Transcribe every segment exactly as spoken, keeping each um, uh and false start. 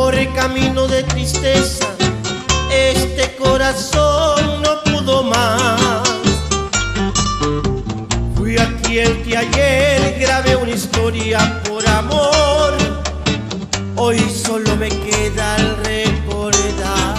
Por el camino de tristeza, este corazón no pudo más. Fui aquel que ayer grabé una historia por amor, hoy solo me queda el recordar.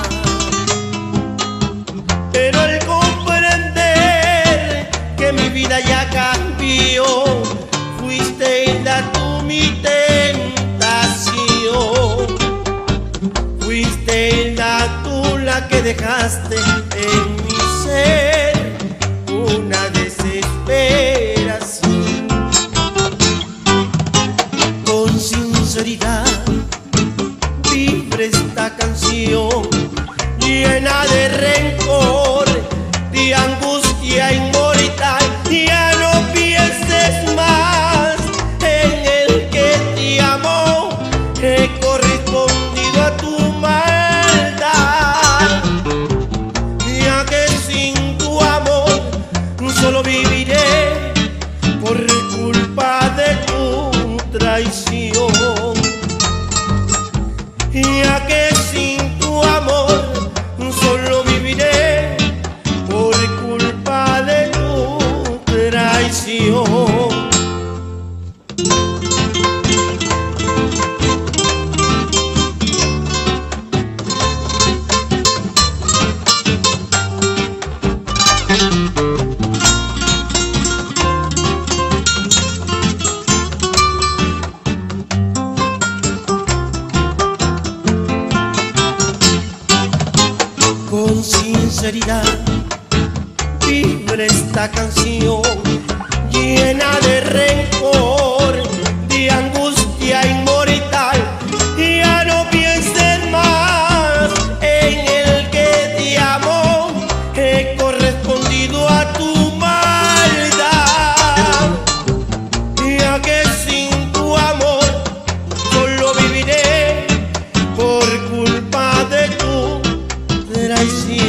Pero al comprender que mi vida ya cambió, fuiste Hilda tú mi tentación. Fuiste Hilda tú la que dejaste en mi ser una desesperación. Con sinceridad vibra esta canción llena de rencor, de angustia inmortal. Ya no pienses más en el que te amó, he correspondido a tu maldad. Ya que sin tu amor solo viviré por culpa de tu traición. Ya que sin tu amor solo viviré por culpa de tu traición. Con sinceridad vibra esta canción llena de rencor, de angustia inmortal. Ya no pienses más en el que te amó, he correspondido a tu maldad. Ya que sin tu amor solo viviré por culpa de tu traición.